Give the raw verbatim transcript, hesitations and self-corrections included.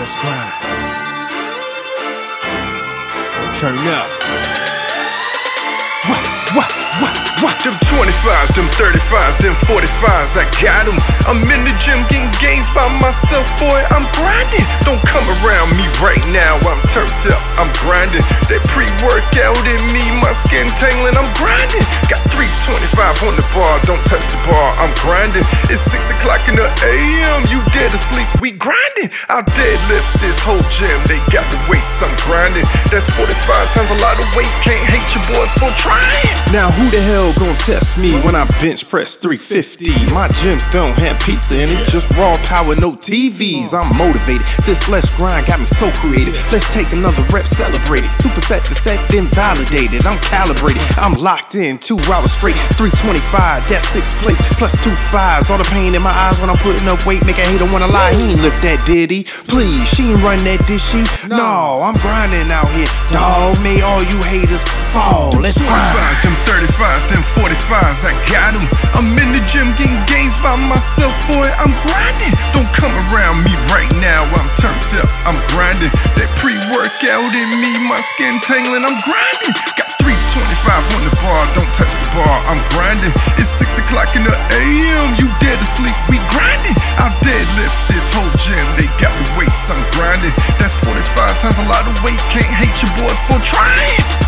Let's grind. Turn up. What, what, what, what? Them twenty-fives, them thirty-fives, them forty-fives, I got them. I'm in the gym getting gains by myself, boy, I'm grinding. Don't come around me right now, I'm turned up, I'm grinding. That pre-workout in me, my skin tangling, I'm grinding. Got three twenty-five on the bar, don't touch the bar, I'm grinding. It's six o'clock in the A M, you dead asleep, we grinding. I'll deadlift this whole gym, they got the weights, I'm grinding. That's forty-five times a lot of weight, can't hate your boy for trying. Now who the hell gon' test me when I bench press three fifty? My gyms don't have pizza in it, just raw power, no T Vs. I'm motivated, this Let's Grind got me so creative. Let's take another rep, celebrate it. Superset the set, then validated. I'm calibrated, I'm locked in, two hours straight. three twenty-five, that's sixth place, plus two fives. All the pain in my eyes when I'm putting up weight, make a hater wanna lie. He ain't lift that, did he? Please, she ain't run that, did she? No, I'm grinding out here, dawg. May all you haters fall. Let's grind. Them thirty-fives, them forty-fives, I got them. I'm in the gym getting gains by myself, boy, I'm grinding. Don't come around me right now, I'm turned up, I'm grinding. That pre-workout in me, my skin tangling, I'm grinding. Got three twenty-five on the bar, don't touch the bar, I'm grinding. It's six o'clock in the A M, you dead asleep, we grinding. I'll deadlift this whole gym, they got the weights, I'm grinding. That's forty-five times a lot of weight, can't hate your boy for trying.